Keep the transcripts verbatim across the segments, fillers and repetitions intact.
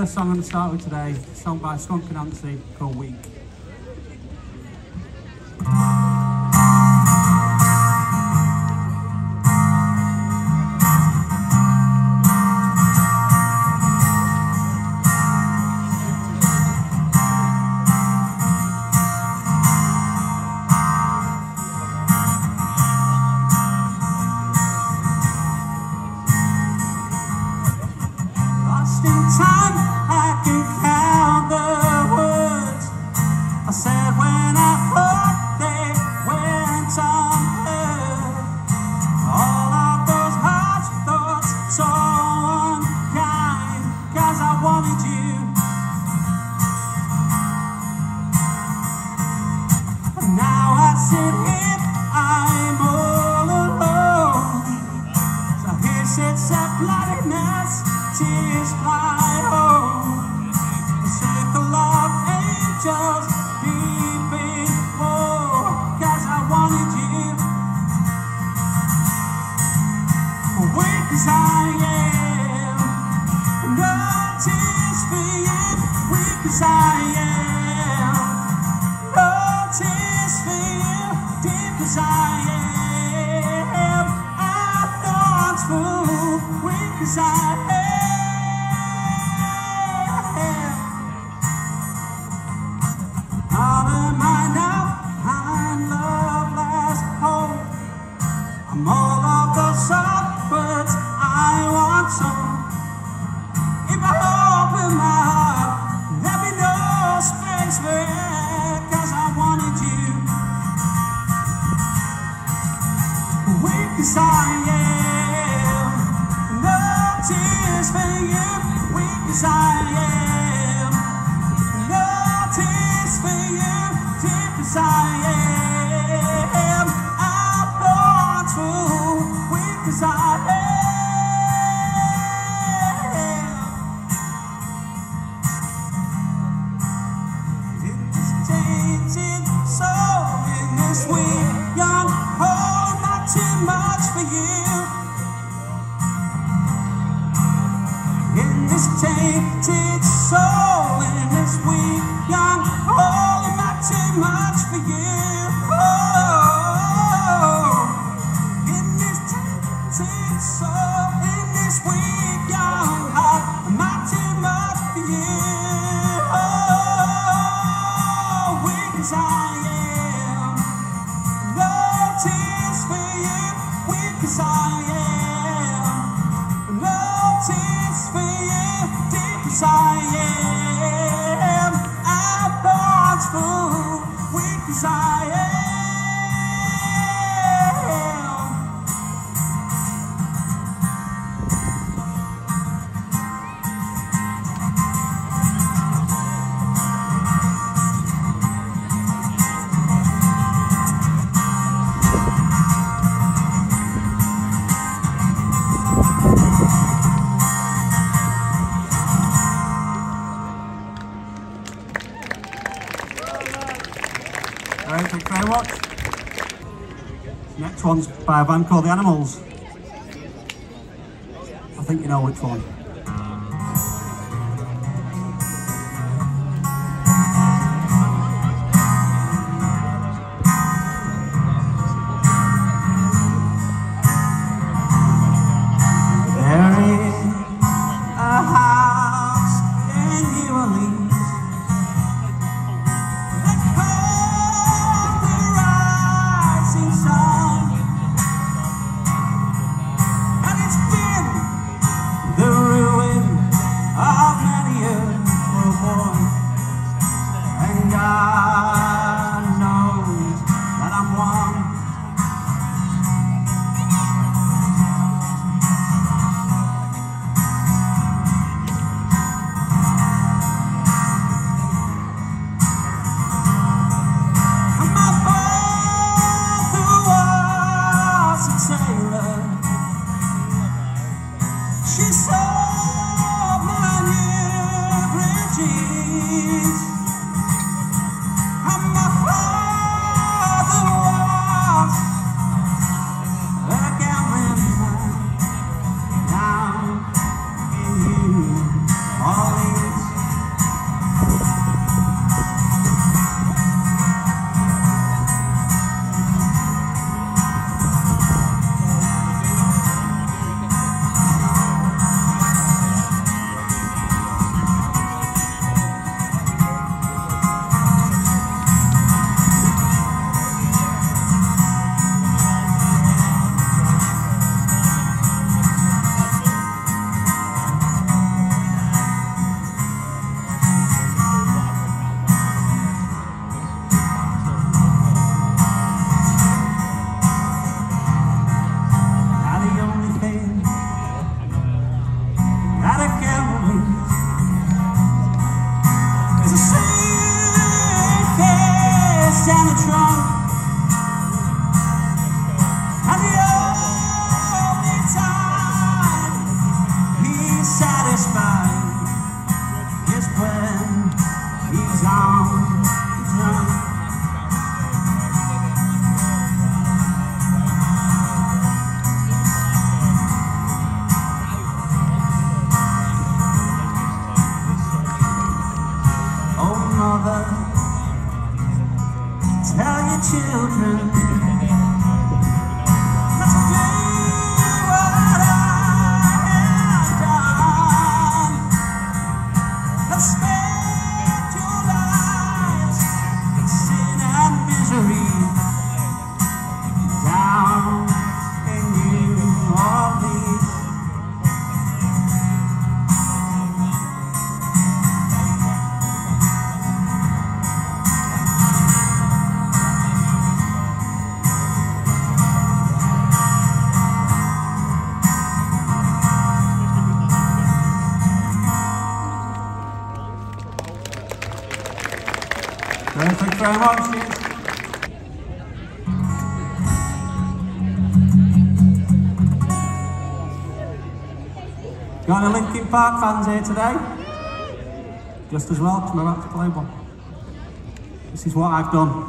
first song I'm going to start with today, a song by Skunk Anansie called Weak. Lost in time, I can count the words I said when I thought they went unheard. All of those harsh thoughts, so unkind, 'cause I wanted you. And now I sit here, I'm all alone. So here sits that bloodiness, tears fly home. A circle of angels keeping more, 'cause I wanted you. Weak as I am, no tears for you. Weak as I am, no tears for you. Deep as I am, I thought full. Weak as I am. All of my now, I'm loveless hope. I'm all of the soft words I want some. If I open my heart, there'll be no space for it, 'cause I wanted you. Weak as I am, no tears for you. Weak as I am, no tears for you. Deep as I am, I'm thoughtful. Weak as I am. In this tainted soul, in this weak young heart, not too much for you. In this tainted soul, in this weak young heart, not too much for you. Oh, in this tainted soul, in this weak young heart, not too much for you. Oh, weak as I am, no tears for you. Weak as I am, no tears for you. Deep as I am, I'm thoughtful. Weak as I am. Alright, thank you very much. Next one's by a band called The Animals. I think you know which one. There is a house in New Orleans. They call the rising sun, and it's been the very much. Cheers. Got any Linkin Park fans here today? Just as well, because we're about to play one. This is what I've done.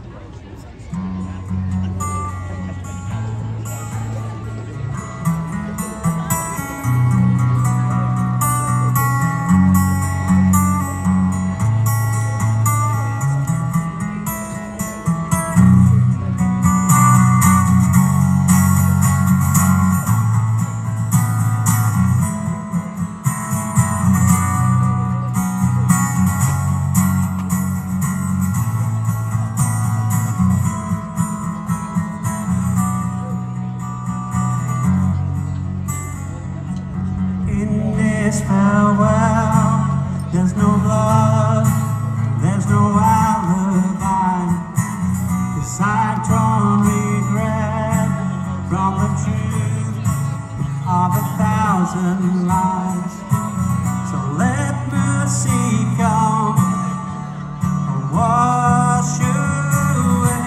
Farewell, there's no blood, there's no alibi, 'cause I've drawn regret from the truth of a thousand lies. So let mercy come and wash away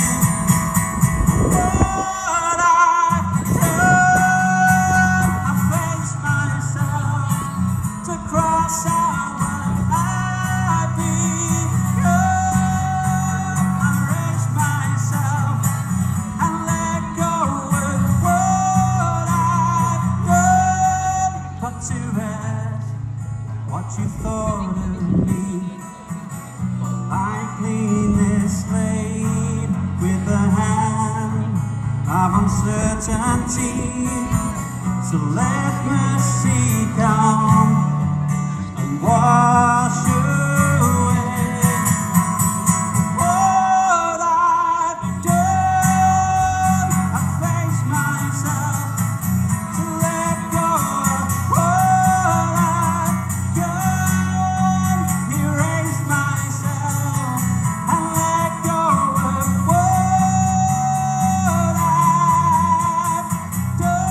what I've done. I face myself to cross out what I've become. I raise myself and let go of what I've done. Put to rest what you thought of me, but likely mislaid with the hand of uncertainty. So let mercy come and wash away what I've done. I face myself to let go of what I've done. Erase myself and let go of what I've done.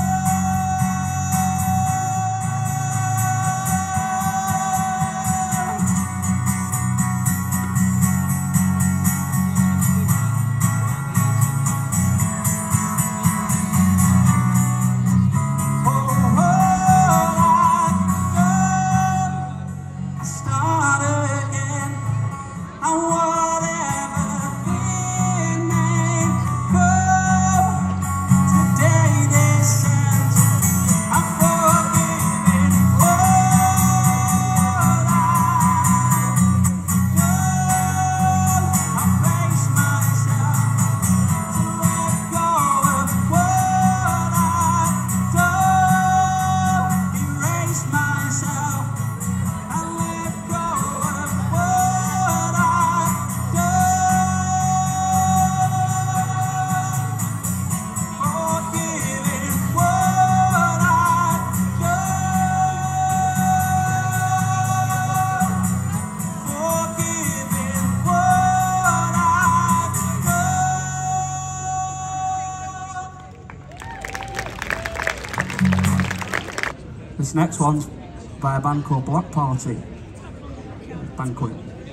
This next one's by a band called Block Party. Banquet.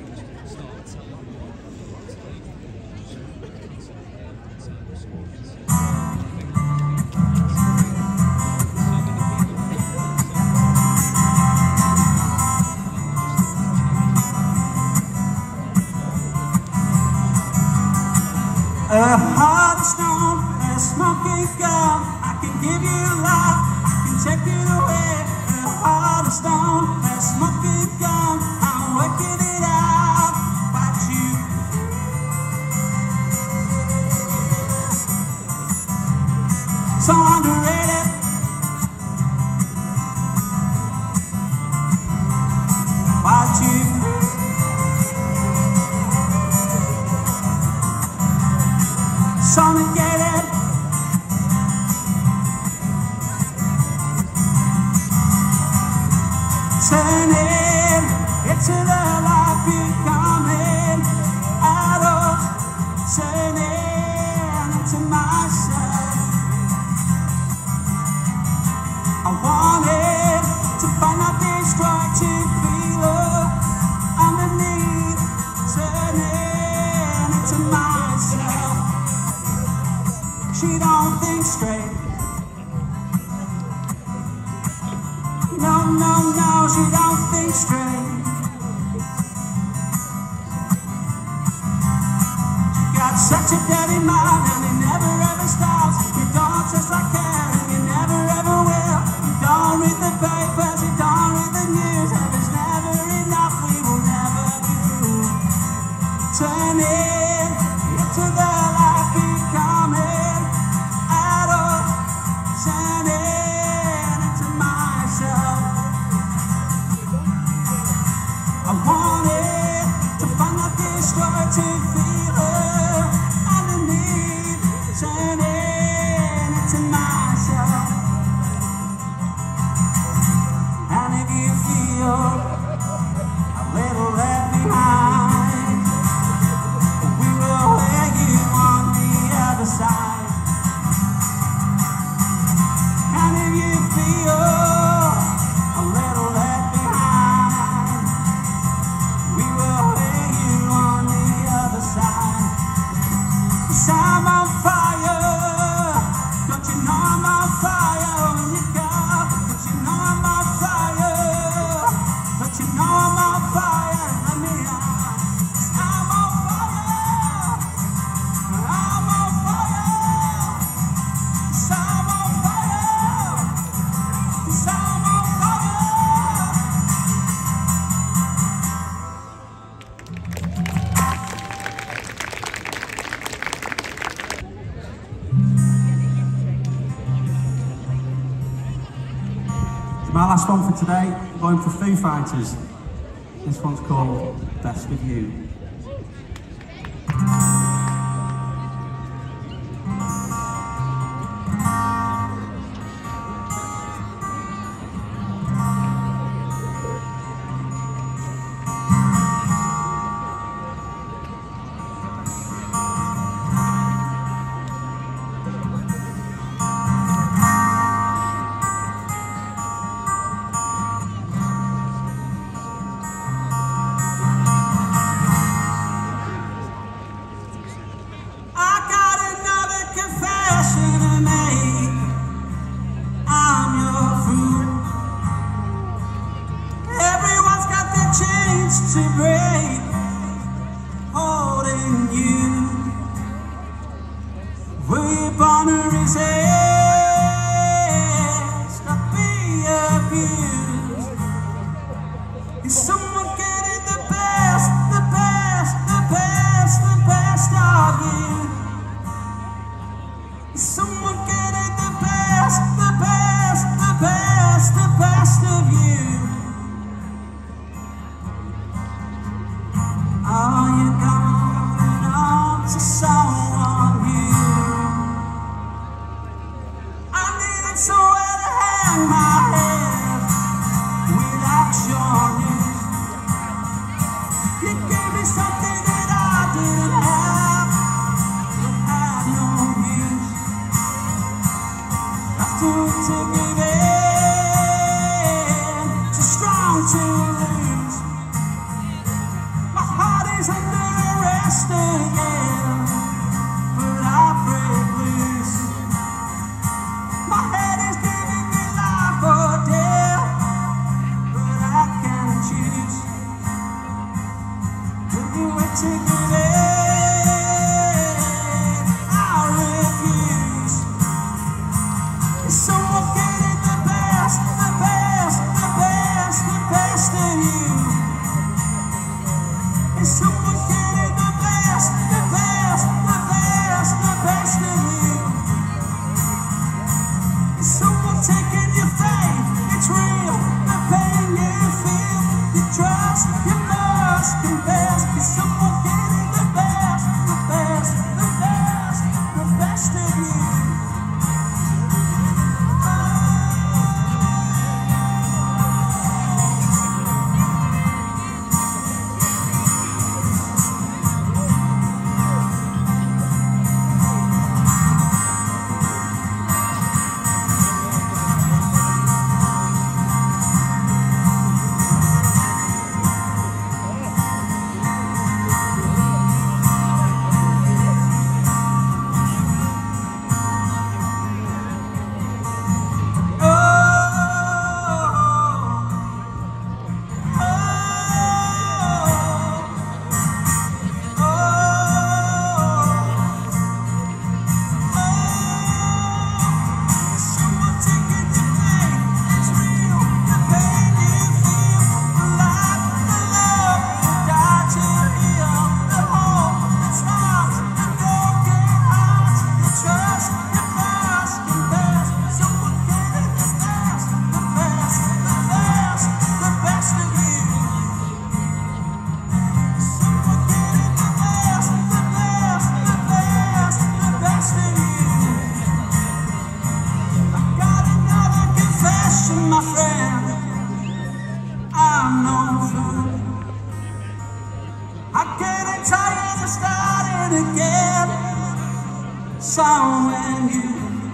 A heart of stone, a smoking gun. I can give you life, I can take it away. A heart of stone, a smoking gun. I'm working it out, but you. So underrated. But you. Sonegated. Turning into the life becoming adult. Turning into myself. she don't think straight. No, no, no, she don't think straight. She got such a dirty mind and it never ever stops. You don't just like her and you never ever will. You don't read the papers, you don't read the news. Heaven's never enough, we will never be through. Turn it into the light becoming adult. Turn it into myself. I wanted to find that destructive feeling underneath. Turn it into myself. And if you feel a little left behind, we will wear you on the other side. And if you feel a little left behind, we will wear you on the other side. 'Cause I'm on fire, don't you know I'm on fire when you go? Don't you know I'm on fire? Don't you know I'm on fire? Let me out. 'Cause I'm on fire, I'm on fire. 'Cause I'm on fire, 'cause I'm on fire. My last one for today, I'm going for Foo Fighters. This one's called Best of You. I got another confession to make. I'm your fool. Everyone's got their chains to break, holding you. Were you born to resist or be abused? Is someone getting the best, the best, the best, the best of you? Is someone getting the best, the best, the best, the best of you? Are you going on to someone new? I needed somewhere to hang my head without your news. You gave me something that I didn't have, that had no use. I took to give in to song when you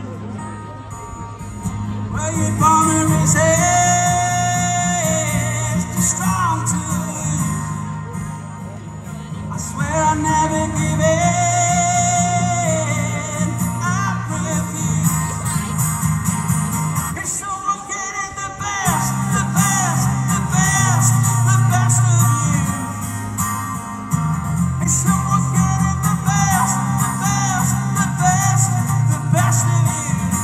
were you born to resist, too strong to lose. I swear I never give in, I refuse. It's someone getting the best, the best, the best, the best of you. It's someone getting the best, the best, the best, the best of you.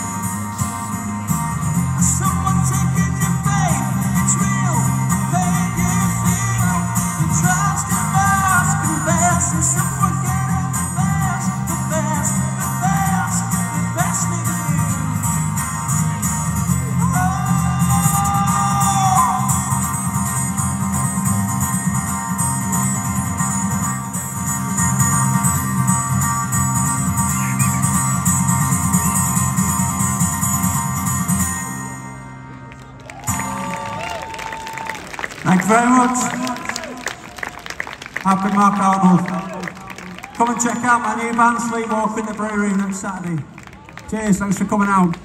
Someone taking your faith, it's real, the pain you feel, the trust you must confess. And someone getting the best, the best, the best, the best of you. Oh. Thank you very much. I've been Mark Arnold. Come and check out my new band, Sleepwalk in the Brewery, next Saturday. Cheers, thanks for coming out.